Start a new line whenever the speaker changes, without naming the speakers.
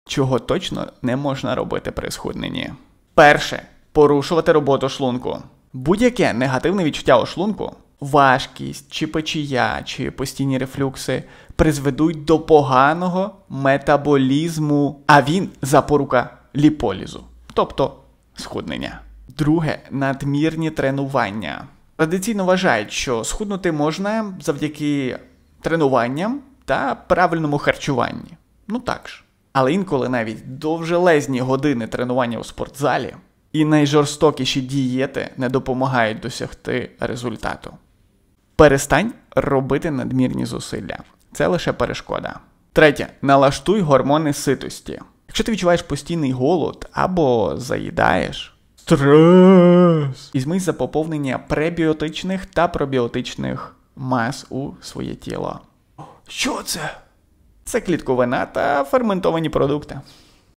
чого точно не можна робити при схудненні. Перше. Порушувати роботу шлунку. Будь-яке негативне відчуття у шлунку, важкість, чи печія, чи постійні рефлюкси призведуть до поганого метаболізму, а він запорука ліполізу, тобто схуднення. Друге. Надмірні тренування. Традиційно вважають, що схуднути можна завдяки тренуванням та правильному харчуванні. Ну так ж. Але інколи навіть довжелезні години тренування у спортзалі і найжорстокіші дієти не допомагають досягти результату. Перестань робити надмірні зусилля. Це лише перешкода. Третє. Налаштуй гормони ситості. Якщо ти відчуваєш постійний голод або заїдаєш, стрес, візьмись за поповнення пребіотичних та пробіотичних мас у своє тіло. Що це? Це клітковина та ферментовані продукти.